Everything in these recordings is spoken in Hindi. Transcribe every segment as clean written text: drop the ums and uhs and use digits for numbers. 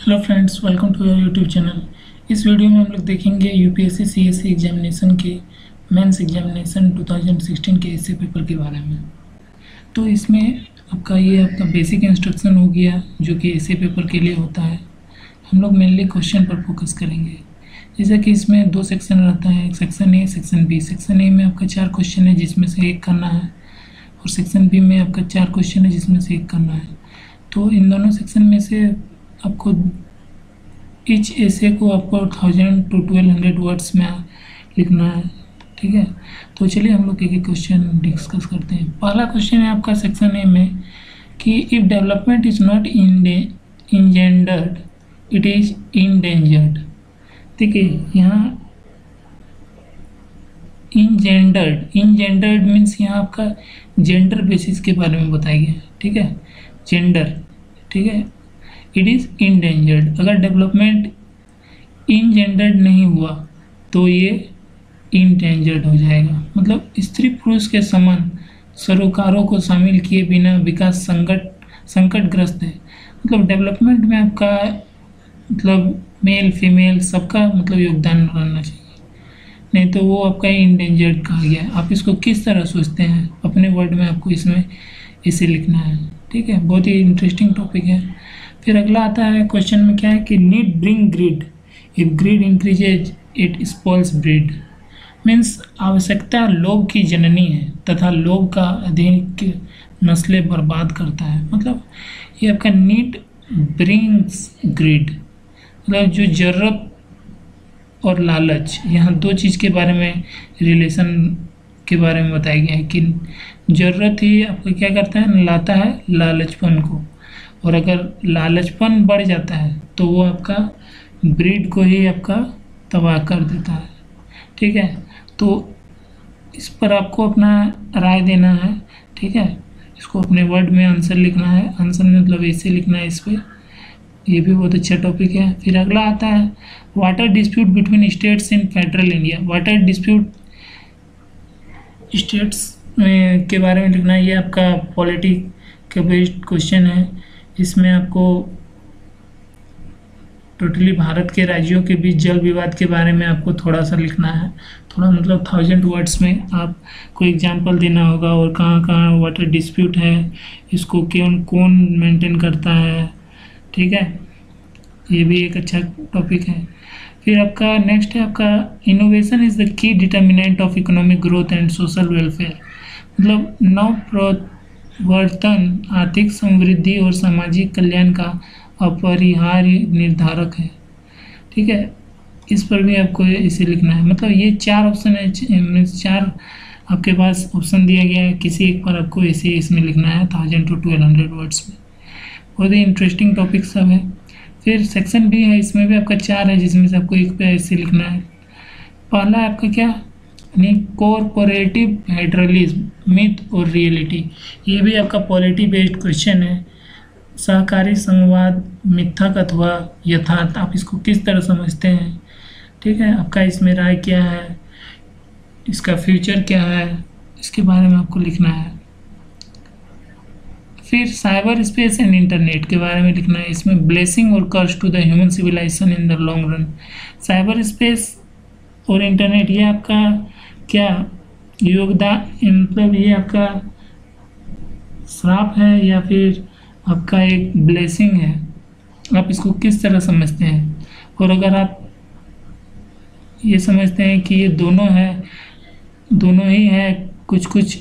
Hello friends, welcome to your YouTube channel. इस वीडियो में हम लोग देखेंगे यूपीएससी सीएससी एग्जामिनेशन के मेंस एग्जामिनेशन 2016 के एसए पेपर के बारे में। तो इसमें आपका बेसिक इंस्ट्रक्शन हो गया जो कि एसए पेपर के लिए होता है। हम लोग मेनली क्वेश्चन पर फोकस करेंगे। जैसे कि इसमें दो सेक्शन रहता है, एक section A, section B. Section A में आपका 4 क्वेश्चन है जिसमें से एक करना है, और सेक्शन बी में आपका 4 क्वेश्चन है जिसमें से एक करना है। तो इन दोनों सेक्शन में से आपको ईच ऐसे को आपको 1000 to 1200 वर्ड्स में लिखना है। ठीक है, तो चलिए हम लोग एक एक क्वेश्चन डिस्कस करते हैं। पहला क्वेश्चन है आपका सेक्शन ए में कि if development is not engendered it is endangered. ठीक है, यहाँ इंजेंडर्ड मीन्स यहाँ आपका जेंडर बेसिस के बारे में बताया गया है। ठीक है, जेंडर। ठीक है, इट इज़ इंडेंजर्ड। अगर डेवलपमेंट इंजेंडर्ड नहीं हुआ तो ये इंडेंजर्ड हो जाएगा। मतलब स्त्री पुरुष के समान सरोकारों को शामिल किए बिना विकास संकटग्रस्त है। मतलब डेवलपमेंट में आपका मतलब मेल फीमेल सबका मतलब योगदान रहना चाहिए, नहीं तो वो आपका इंडेंजर्ड कहा गया है। आप इसको किस तरह सोचते हैं अपने वर्ड में आपको इसमें इसे लिखना है। ठीक है, बहुत ही इंटरेस्टिंग टॉपिक है। फिर अगला आता है क्वेश्चन में क्या है कि need bring greed, if greed increases it spoils breed. Means आवश्यकता लोभ की जननी है तथा लोभ का अधिक नस्लें बर्बाद करता है। मतलब ये आपका नीड ब्रिंग्स ग्रीड, मतलब जो ज़रूरत और लालच, यहाँ दो चीज़ के बारे में रिलेशन के बारे में बताया गया है कि ज़रूरत ही आपको क्या करता है, लाता है लालचपन को, और अगर लालचपन बढ़ जाता है तो वो आपका ब्रीड को ही आपका तबाह कर देता है। ठीक है, तो इस पर आपको अपना राय देना है। ठीक है, इसको अपने वर्ड में आंसर लिखना है। आंसर में मतलब ऐसे लिखना है इस पर। ये भी बहुत अच्छा टॉपिक है। फिर अगला आता है water dispute between states in federal India. Water dispute states के बारे में लिखना है। ये आपका पॉलिटिक के बेस्ड क्वेश्चन है। इसमें आपको टोटली भारत के राज्यों के बीच जल विवाद के बारे में आपको थोड़ा सा लिखना है। थोड़ा मतलब 1000 वर्ड्स में आपको एग्जांपल देना होगा, और कहाँ कहाँ वाटर डिस्प्यूट है, इसको कौन मेंटेन करता है। ठीक है, ये भी एक अच्छा टॉपिक है। फिर आपका नेक्स्ट है आपका innovation is the key determinant of economic growth and social welfare. मतलब नव प्रवर्तन आर्थिक समृद्धि और सामाजिक कल्याण का अपरिहार्य निर्धारक है। ठीक है, इस पर भी आपको इसे लिखना है। मतलब ये 4 ऑप्शन है, 4 आपके पास ऑप्शन दिया गया है, किसी एक पर आपको इसे इसमें लिखना है 1000 to 1200 वर्ड्स में। बहुत ही इंटरेस्टिंग टॉपिक सब है। फिर सेक्शन बी है, इसमें भी आपका 4 है जिसमें से आपको एक पे ऐसे लिखना है। पहला है आपका क्या, कॉरपोरेटिव फेडरलिज्म मिथ और रियलिटी। ये भी आपका पॉलिटी बेस्ड क्वेश्चन है। सहकारी संघवाद मिथक अथवा यथार्थ, आप इसको किस तरह समझते हैं। ठीक है, आपका इसमें राय क्या है, इसका फ्यूचर क्या है, इसके बारे में आपको लिखना है। फिर साइबर स्पेस एंड इंटरनेट के बारे में लिखना है। इसमें ब्लेसिंग और curse to the human civilisation in the long run. Cyber space और इंटरनेट ये आपका क्या योगदान, मतलब ये आपका श्राप है या फिर आपका एक ब्लेसिंग है, आप इसको किस तरह समझते हैं। और अगर आप ये समझते हैं कि ये दोनों ही है कुछ कुछ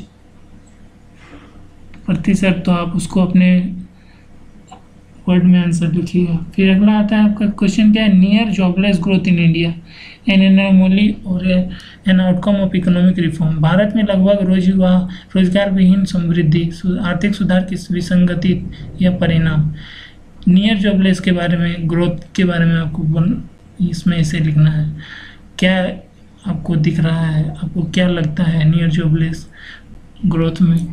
प्रतिशत, तो आप उसको अपने वर्ड में आंसर लिखिएगा। फिर अगला आता है आपका क्वेश्चन क्या है, near jobless growth in India an anomaly और an outcome of economic reform. भारत में लगभग रोजगार विहीन समृद्धि आर्थिक सुधार की विसंगति या परिणाम। नियर जॉबलेस के बारे में, ग्रोथ के बारे में आपको इसमें इसे लिखना है। क्या आपको दिख रहा है, आपको क्या लगता है नियर जॉबलेस ग्रोथ में।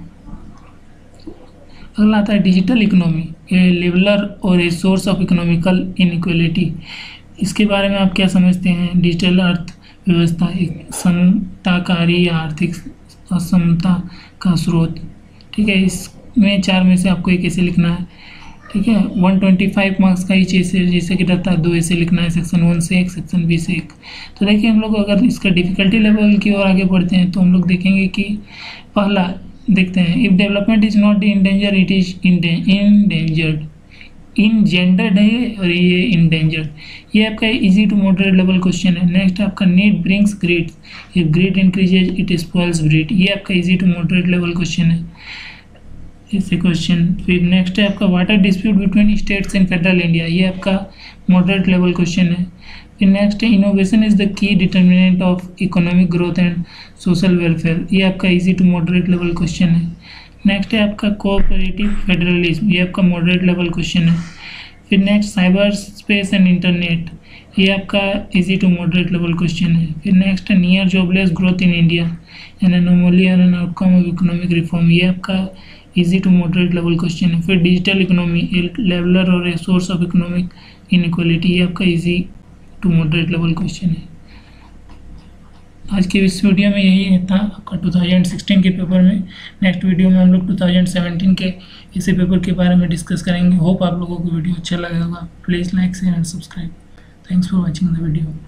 अगला आता है डिजिटल इकोनॉमी, ए लेवलर और a source of economical inequality. इसके बारे में आप क्या समझते हैं। डिजिटल अर्थव्यवस्था एक समताकारी या आर्थिक असमता का स्रोत। ठीक है, इसमें 4 में से आपको एक ऐसे लिखना है। ठीक है। 125 मार्क्स का ही ऐसे जैसे कि रहता है, 2 ऐसे लिखना है, सेक्शन 1 से 1, सेक्शन बी से 1। तो देखिए हम लोग अगर इसका डिफ़िकल्टी लेवल की ओर आगे बढ़ते हैं तो हम लोग देखेंगे कि पहला देखते हैं, if development is not in danger it is endangered. Engendered है और ये इंडेंजर्ड, ये आपका easy to moderate level question है। नेक्स्ट आपका need brings greed, if greed increases it spoils breed, ये आपका easy to moderate level question है ऐसे क्वेश्चन। फिर नेक्स्ट है आपका water dispute between states in federal India, ये आपका मॉडरेट लेवल क्वेश्चन है। फिर नेक्स्ट है innovation is the key determinant of economic growth and social welfare, ये आपका easy to moderate level question है। नेक्स्ट है आपका कोऑपरेटिव फेडरलिज्म, ये आपका मॉडरेट लेवल क्वेश्चन है। फिर next cyber space and internet, ये आपका easy to moderate level question है। फिर नेक्स्ट है near jobless growth in India an anomaly और an outcome of economic reform, ये आपका easy to moderate level question है। फिर डिजिटल इकोनॉमी लेवलर और a source of economic inequality, ये आपका easy to moderate level question है। आज के इस वीडियो में यही था आपका 2016 के पेपर में। नेक्स्ट वीडियो में हम लोग 2017 के इसी पेपर के बारे में डिस्कस करेंगे। होप आप लोगों को वीडियो अच्छा लगा होगा। Please like share and subscribe. Thanks for watching the video.